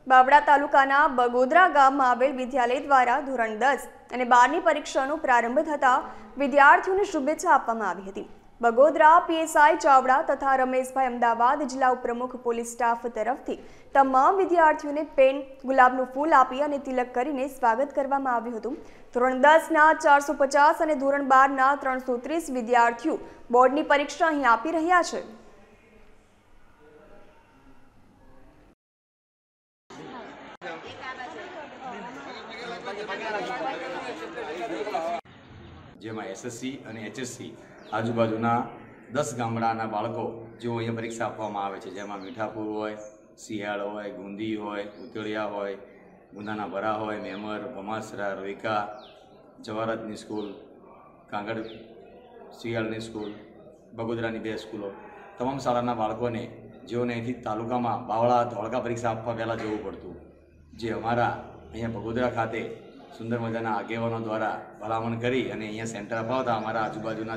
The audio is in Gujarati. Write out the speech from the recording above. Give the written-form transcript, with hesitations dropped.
બાવળા તાલુકાના બગોદરા ગામમાં આવેલ વિદ્યાલય દ્વારા ધોરણ 10 અને 12ની પરીક્ષાનો પ્રારંભ થતા વિદ્યાર્થીઓને શુભેચ્છા આપવામાં આવી હતી। બગોદરા પીએસઆઈ ચાવડા તથા રમેશભાઈ અમદાવાદ જિલ્લા ઉપપ્રમુખ પોલીસ સ્ટાફ તરફથી તમામ વિદ્યાર્થીઓને પેન, ગુલાબનું ફૂલ આપી અને તિલક કરીને સ્વાગત કરવામાં આવ્યું હતું। ધોરણ 10ના 450 અને ધોરણ 12ના 330 વિદ્યાર્થીઓ બોર્ડની પરીક્ષા અહીં આપી રહ્યા છે। જેમાં એસએસસી અને એચએસસી આજુબાજુના 10 ગામડાના બાળકો જેઓ અહીંયા પરીક્ષા આપવામાં આવે છે, જેમાં મીઠાપુર હોય, સિયાળ હોય, ગુંદી હોય, ઉતળિયા હોય, ગુંદાના ભરા હોય, મેમર, ભમાસરા, રોયકા, જવાહરાતની સ્કૂલ, કાંગડ સિયાળની સ્કૂલ, બગોદરાની 2 સ્કૂલો, તમામ શાળાના બાળકોને જેઓને અહીંથી તાલુકામાં બાવળા ધોળકા પરીક્ષા આપવા પહેલાં જવું પડતું, જે અમારા અહીંયા બગોદરા ખાતે સુંદર મજાના આગેવાનો દ્વારા ભલામણ કરી અને અહીંયા સેન્ટર અપાવતા અમારા આજુબાજુના